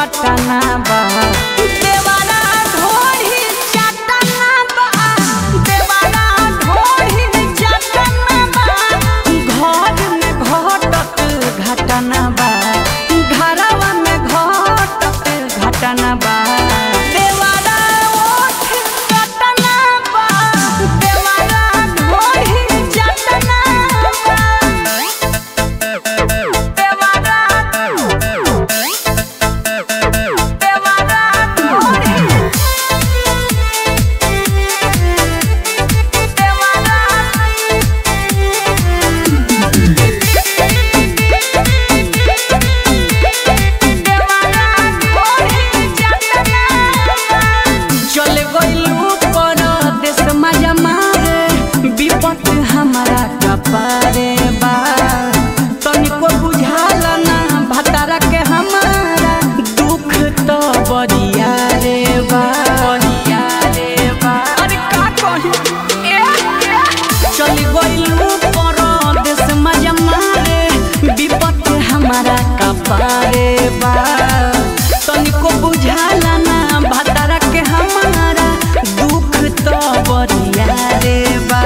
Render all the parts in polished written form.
पटना बा देवारा ढोरी चटना बा देवारा ढोरी चटना बा घर में घटत घटना बा घरवा में घटत घटना बा देवारा ओठ चटना बा देवारा ढोरी चटना बा देवारा हमारा कपारे बा तनिको बुझाला ना भतारा के हमारा दुख तो बरिया रे बा अरे का कही चल गइलू परदेस मजा मारे विपत हमारा कपारे बा तनिको बुझाला ना भतारा के हमारा दुख तो बरिया रे बा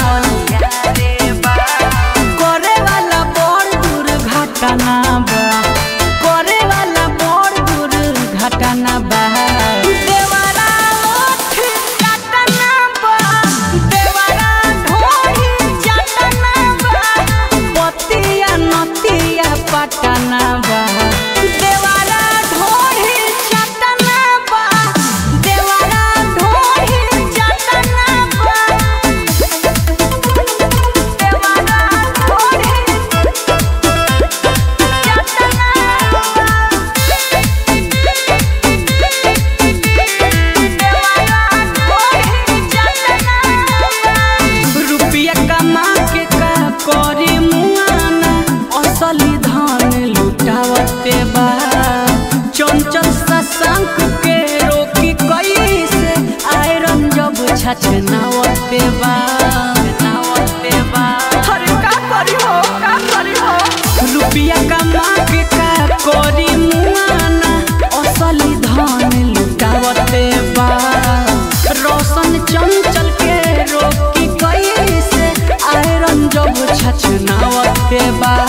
करे वाला बड़ दुर्घटना बा देवारा ओठ चटना बा देवारा ढोरी चटना बा पतिया नतिया पटना बा देवारा ढोरी चटना बा देवारा ढोरी चटना बा देवारा ढोरी करी मुआना असली धन लुटावते बा चंचल सशंक के रोकी कैसे आयरन जब छछनावते बा अरे का करी हो रुपया कमा के का करी मुआना असली धन लुटावते बा रोशन चंचल के रोकी कैसे आयरन जब छछनावते बा